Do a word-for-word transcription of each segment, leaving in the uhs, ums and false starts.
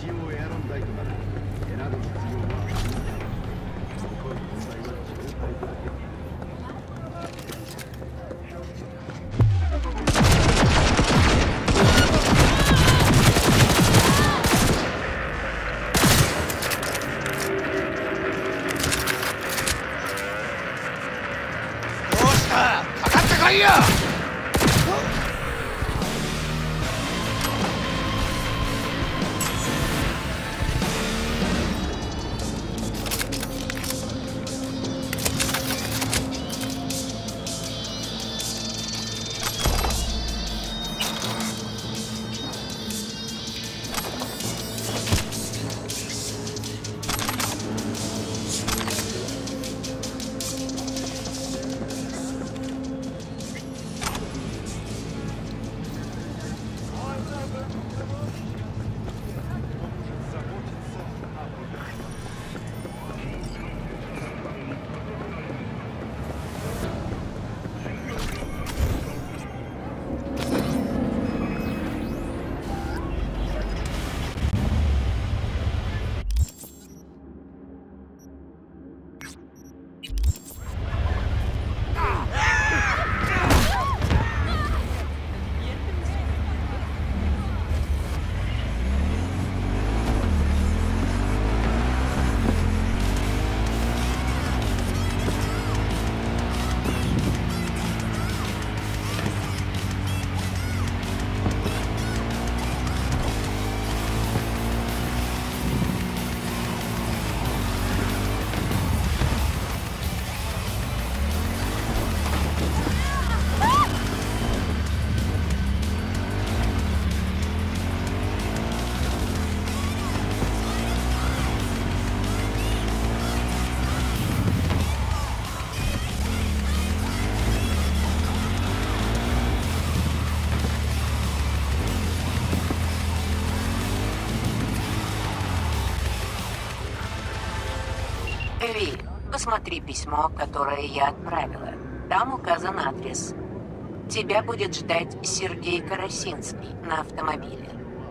Ви, посмотри письмо, которое я отправила. Там указан адрес. Тебя будет ждать Сергей Карасинский на автомобиле.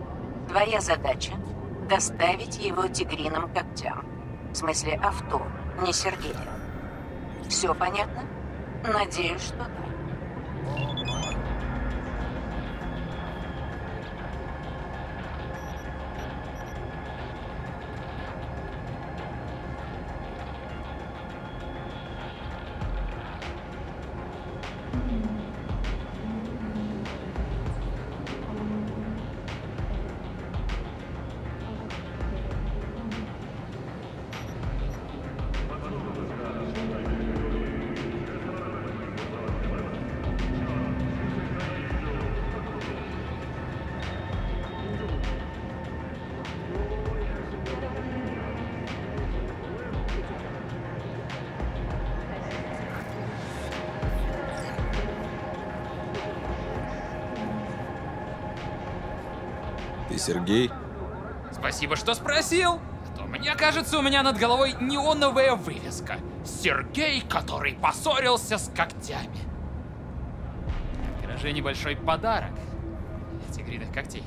Твоя задача – доставить его тигриным когтям. В смысле авто, не Сергея. Все понятно? Надеюсь, что да. Ты Сергей? Спасибо, что спросил. Что мне кажется, у меня над головой неоновая вывеска. Сергей, который поссорился с когтями. В гараже небольшой подарок для тигриных когтей.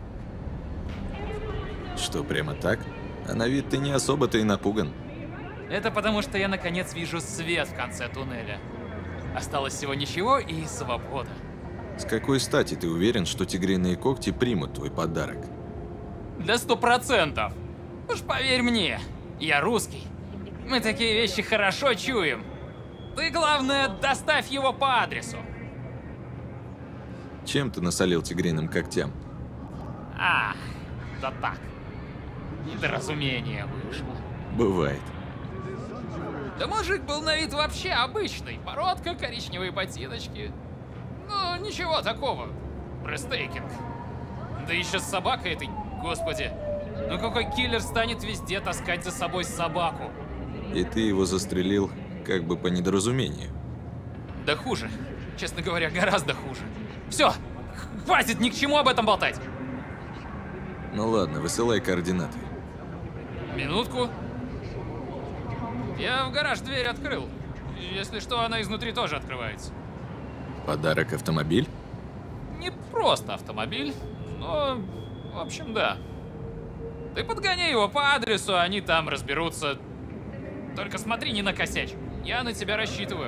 Что, прямо так? А на вид ты не особо-то и напуган. Это потому, что я наконец вижу свет в конце туннеля. Осталось всего ничего и свобода. С какой стати ты уверен, что тигриные когти примут твой подарок? Да сто процентов. Уж поверь мне, я русский. Мы такие вещи хорошо чуем. Ты, главное, доставь его по адресу. Чем ты насолил тигриным когтям? А, да так. Недоразумение вышло. Бывает. Да мужик был на вид вообще обычный. Бородка, коричневые ботиночки. Ну, ничего такого. Брестейкинг. Да еще с собакой этой, господи. Ну какой киллер станет везде таскать за собой собаку? И ты его застрелил как бы по недоразумению. Да хуже. Честно говоря, гораздо хуже. Все, хватит ни к чему об этом болтать. Ну ладно, высылай координаты. Минутку. Я в гараж дверь открыл. Если что, она изнутри тоже открывается. Подарок автомобиль? Не просто автомобиль, но, в общем, да. Ты подгоняй его по адресу, они там разберутся. Только смотри, не накосячь. Я на тебя рассчитываю.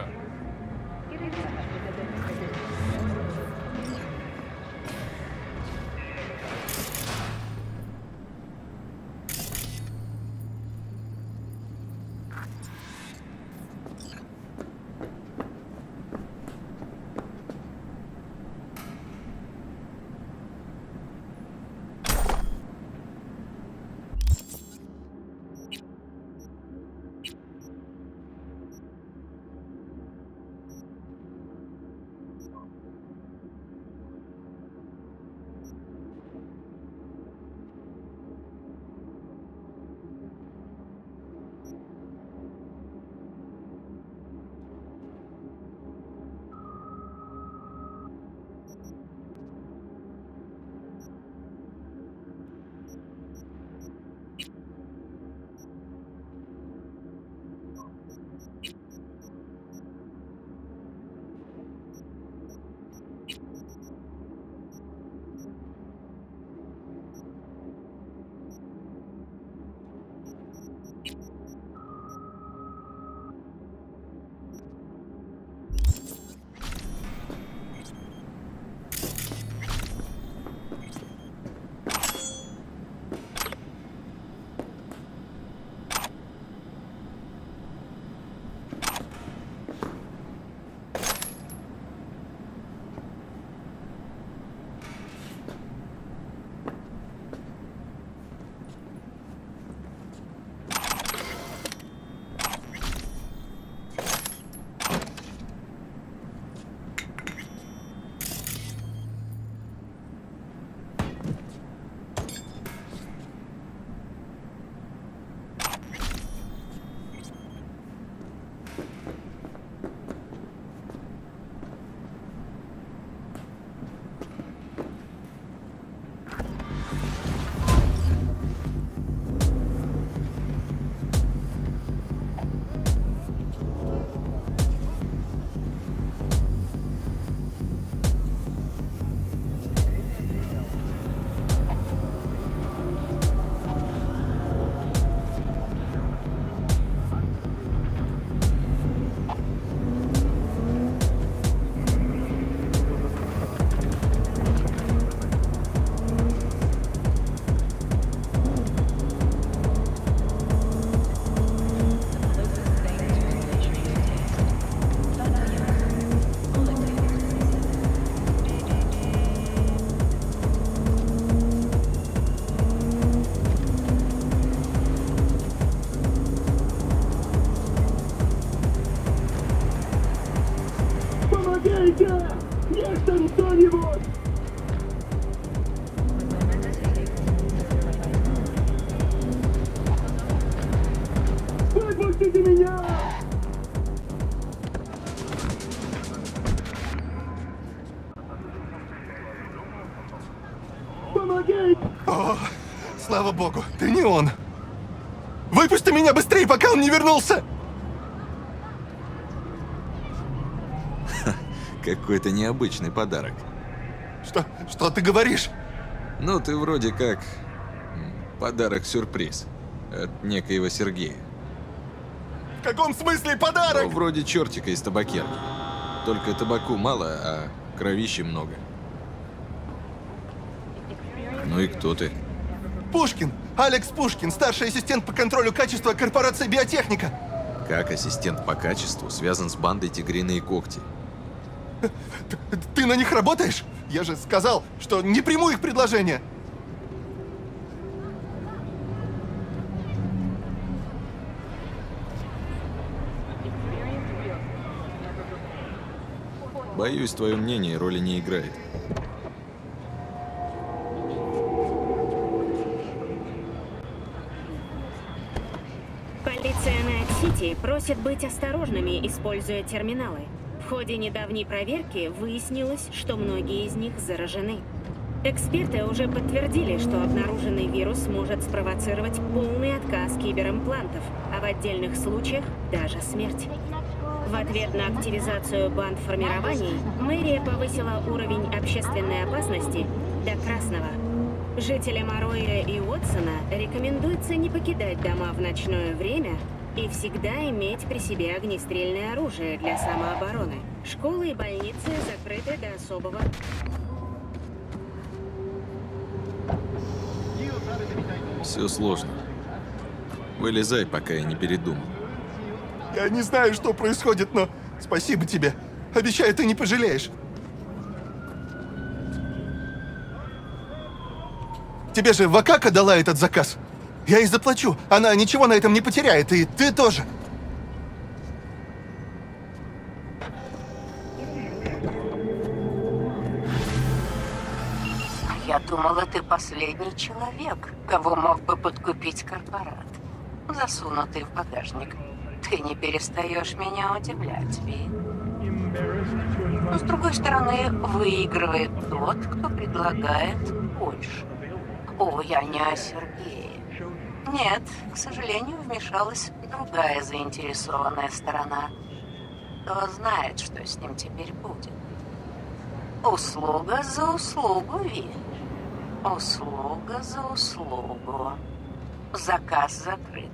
Есть там кто-нибудь? Выпустите меня! Помогите! О, слава богу, ты не он! Выпусти меня быстрее, пока он не вернулся! Какой-то необычный подарок. Что, что ты говоришь? Ну, ты вроде как подарок-сюрприз от некоего Сергея. В каком смысле подарок? Ну, вроде чертика из табакерки. Только табаку мало, а кровищи много. Ну и кто ты? Пушкин! Алекс Пушкин, старший ассистент по контролю качества корпорации «Биотехника». Как ассистент по качеству связан с бандой «Тигриные когти»? Ты, ты на них работаешь? Я же сказал, что не приму их предложение. Боюсь, твое мнение роли не играет. Полиция Найт-Сити просит быть осторожными, используя терминалы. В ходе недавней проверки выяснилось, что многие из них заражены. Эксперты уже подтвердили, что обнаруженный вирус может спровоцировать полный отказ киберимплантов, а в отдельных случаях даже смерть. В ответ на активизацию бандформирований, мэрия повысила уровень общественной опасности до красного. Жителям Ароя и Уотсона рекомендуется не покидать дома в ночное время и всегда иметь при себе огнестрельное оружие для самообороны. Школы и больницы закрыты до особого... Все сложно. Вылезай, пока я не передумал. Я не знаю, что происходит, но спасибо тебе. Обещаю, ты не пожалеешь. Тебе же Вакака дала этот заказ. Я ей заплачу. Она ничего на этом не потеряет, и ты тоже. Я думала, ты последний человек, кого мог бы подкупить корпорат, засунутый в багажник. Ты не перестаешь меня удивлять, Ви. Но, с другой стороны, выигрывает тот, кто предлагает больше. О, я не о Сергее. Нет, к сожалению, вмешалась другая заинтересованная сторона. Кто знает, что с ним теперь будет. Услуга за услугу, Ви. Услуга за услугу. Заказ закрыт.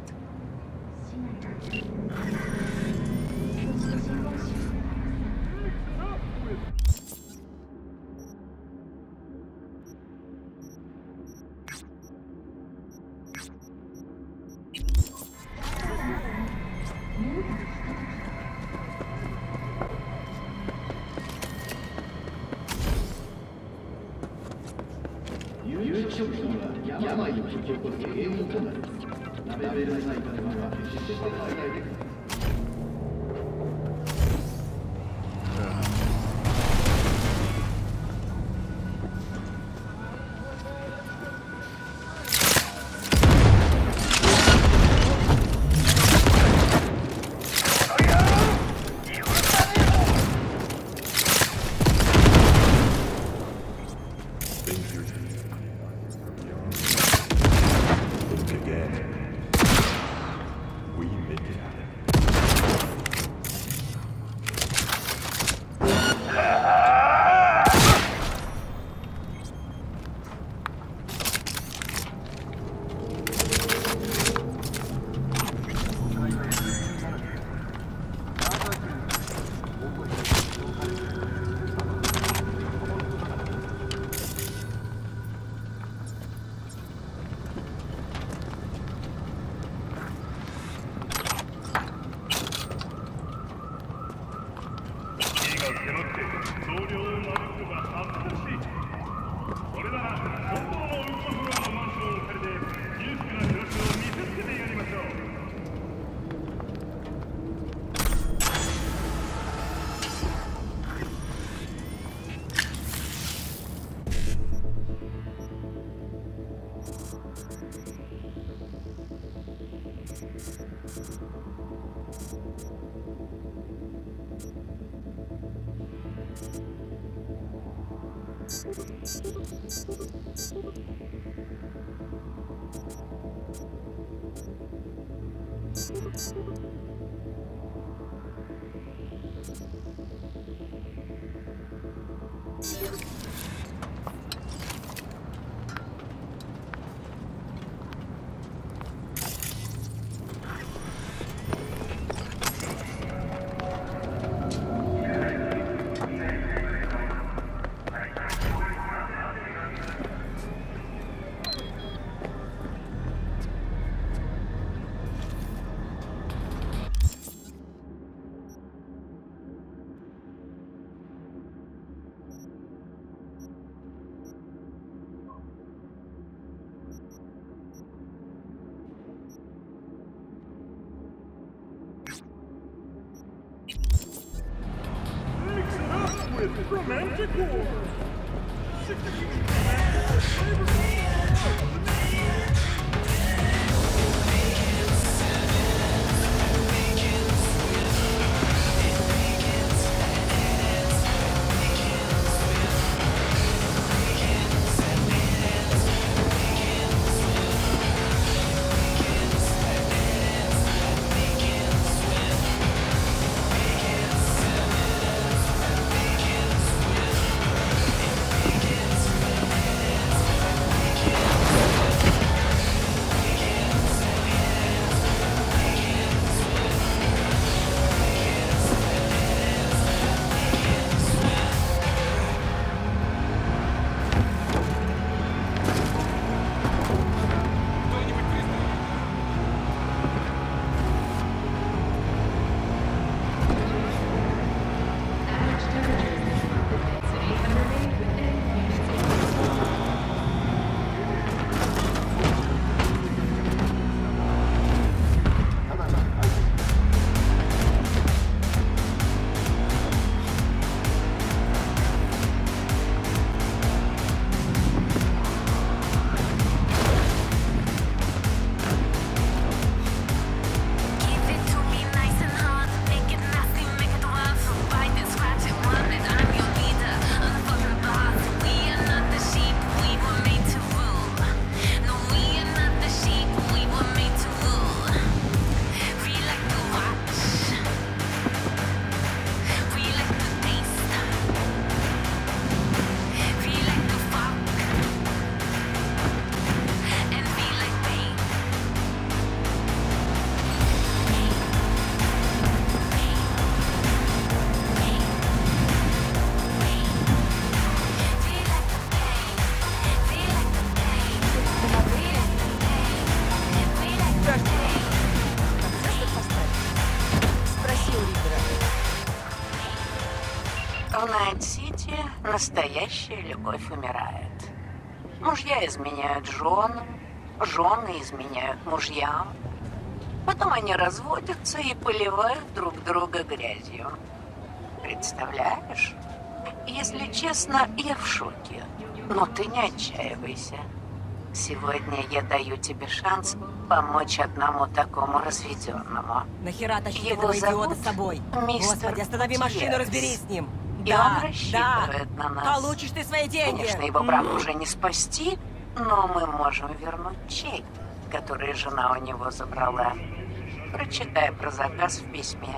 В Найт-Сити настоящая любовь умирает. Мужья изменяют женам, жены изменяют мужьям. Потом они разводятся и поливают друг друга грязью. Представляешь? Если честно, я в шоке. Но ты не отчаивайся. Сегодня я даю тебе шанс помочь одному такому разведенному. Нахера тащить Его этого идиота зовут с собой? мистер Господи, останови машину, Тиерс. разберись с ним. И Да, он рассчитывает да. на нас. Получишь ты свои деньги. Конечно, его брак уже не спасти, но мы можем вернуть чек, который жена у него забрала. Прочитай про заказ в письме.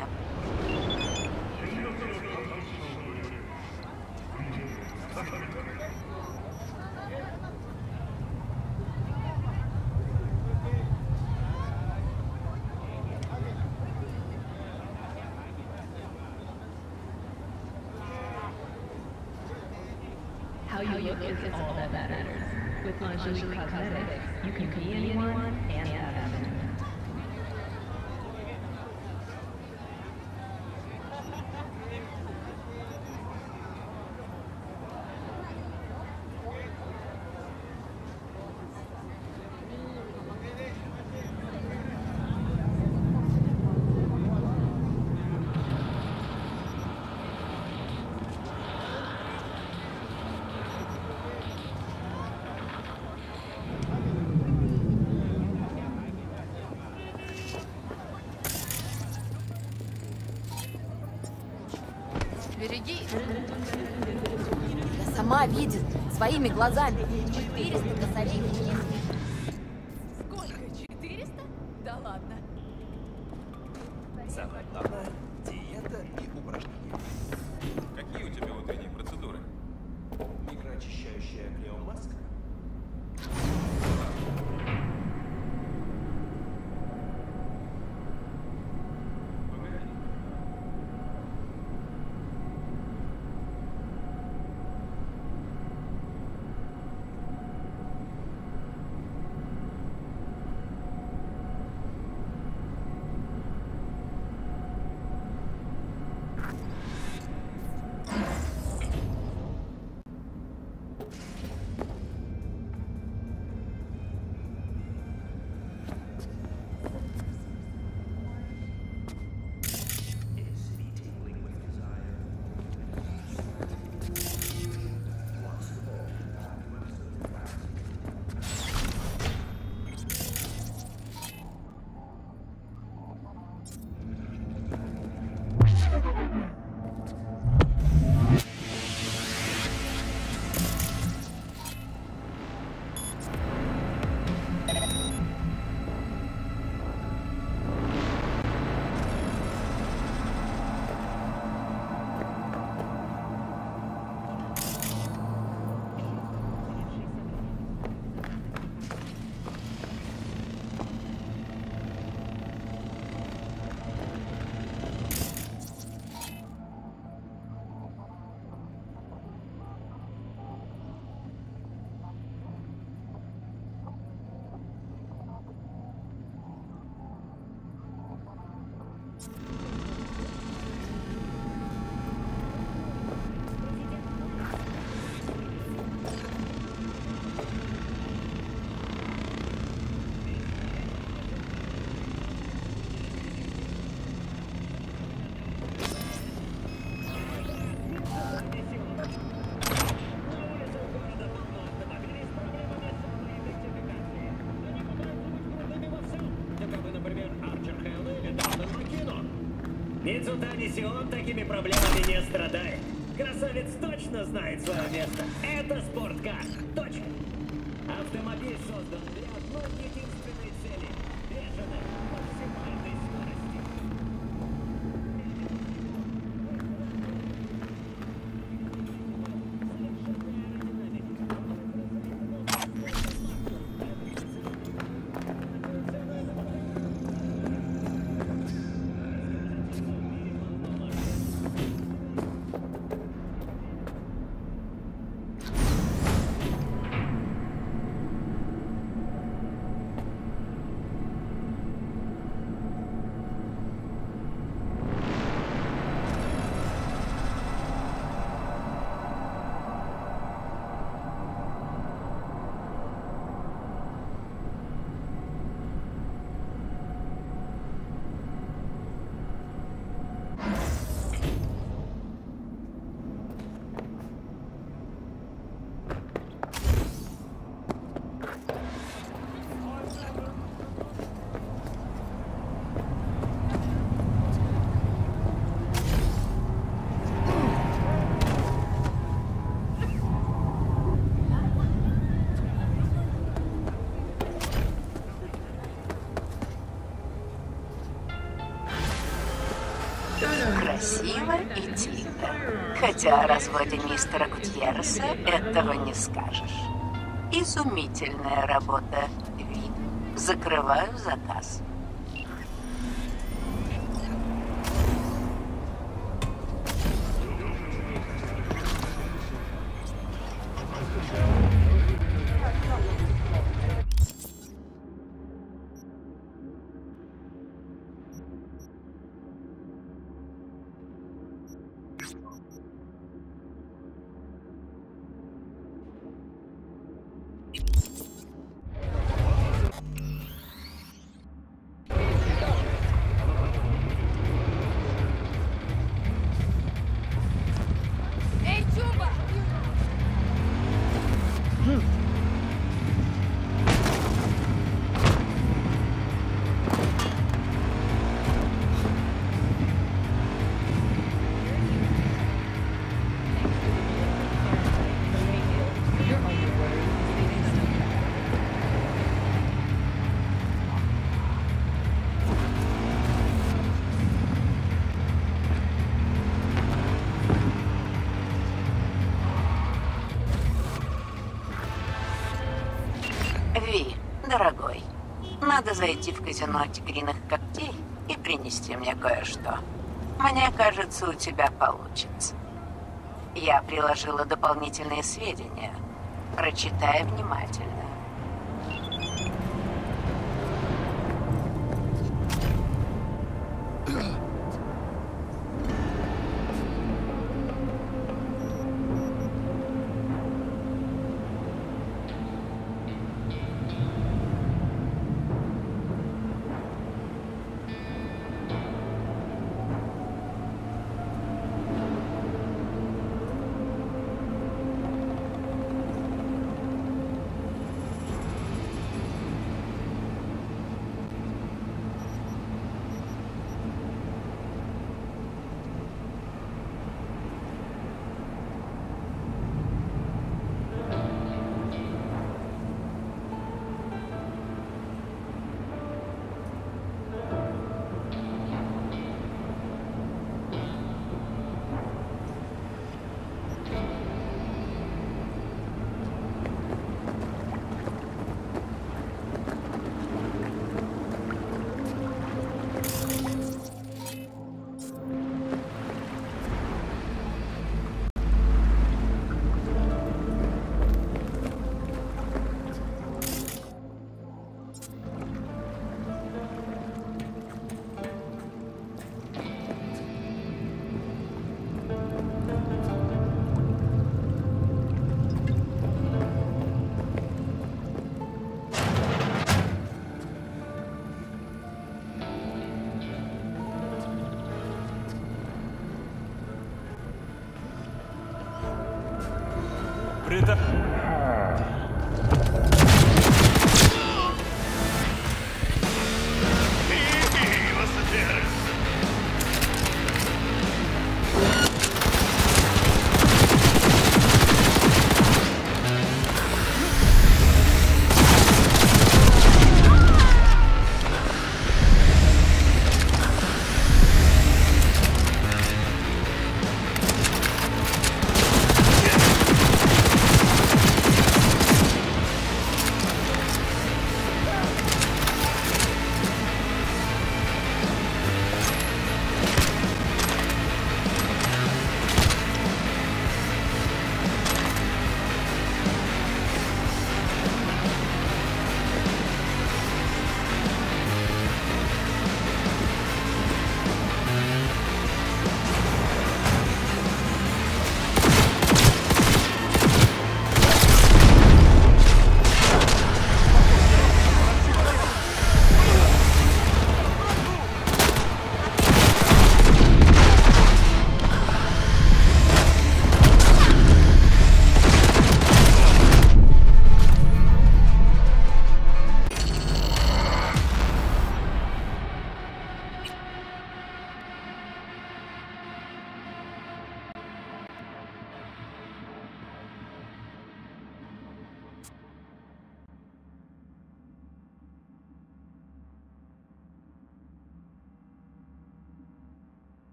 How you look is all that matters. With Lingerie Cosmetics, you can be anyone and have everything. Береги. Я сама видела своими глазами. четыреста косарей в месяц. Сколько? четыреста? Да ладно. Самое главное – диета и упражнения. Какие у тебя утренние процедуры? Микроочищающая клеомаска? Мицутани Сион такими проблемами не страдает. Красавец точно знает свое место. Это спорткар. Точно. Автомобиль создан для одной единственной цели. Бешеной максимальной скорости. красиво и тихо. Хотя о разводе мистера Гутьерреса этого не скажешь. Изумительная работа, Ви. Закрываю заказ. Эй, Чуба! Ви, дорогой, надо зайти в казино тигриных когтей и принести мне кое-что. Мне кажется, у тебя получится. Я приложила дополнительные сведения. Прочитай внимательно.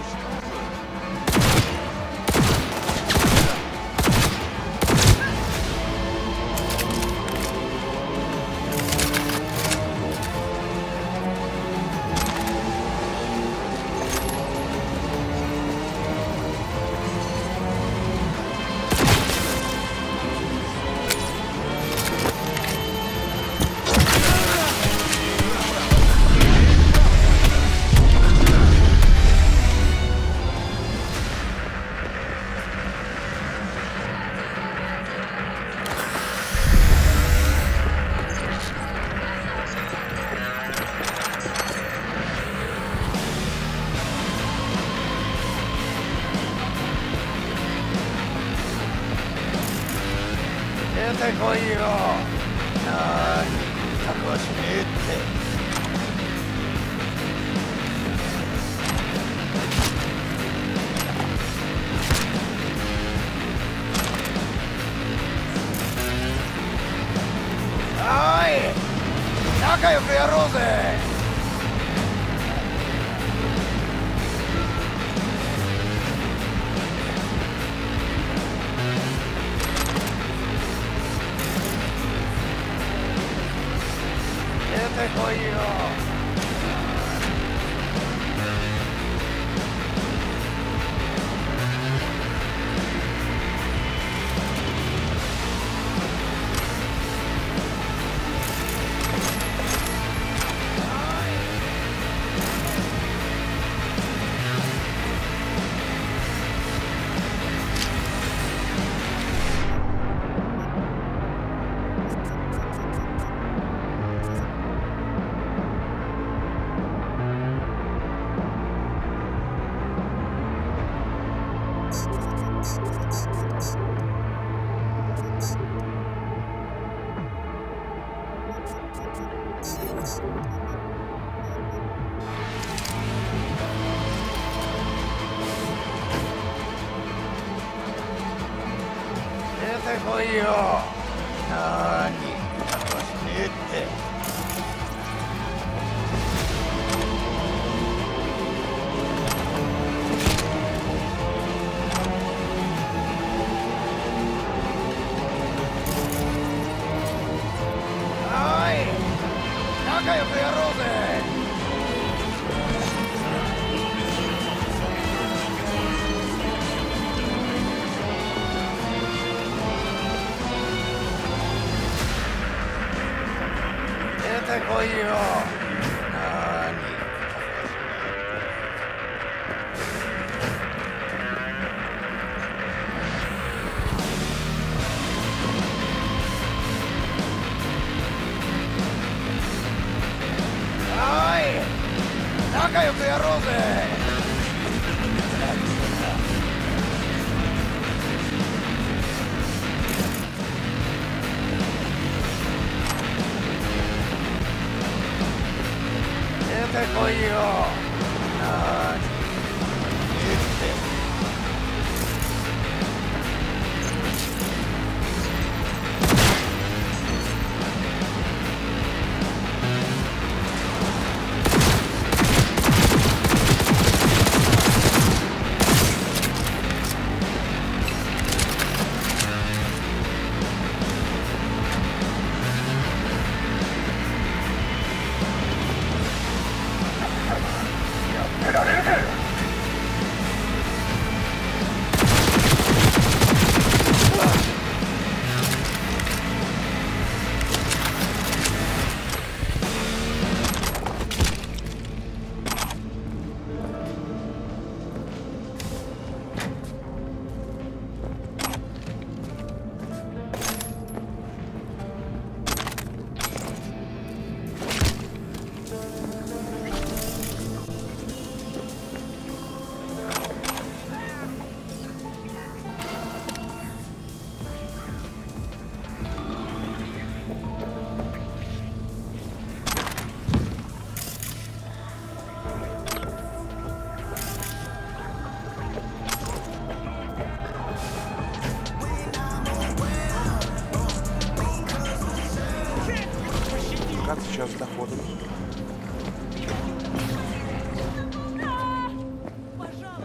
出てこいよ。なーに、覚悟しねえって。おい、仲良くやろうぜ。出てこいよ。出てこいよ。なーに、覚悟しねえって。仲良くやろうぜ。出てこいよ。なーに。仲良くやろうぜ。出てこいよ。なーに。言って。 Сейчас с доходом. Пожалуйста.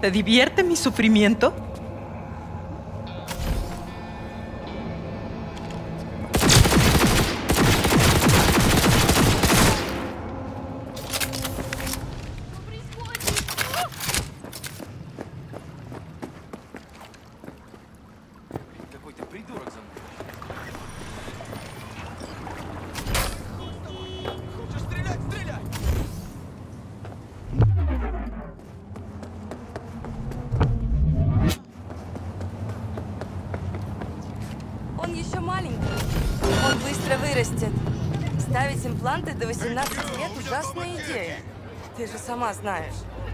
¿Te divierte mi sufrimiento? Какой-то придурок за мной. Хочешь стрелять? Стреляй! Он еще маленький. Он быстро вырастет. Ставить импланты до восемнадцати лет – ужасная идея. Ты же сама знаешь.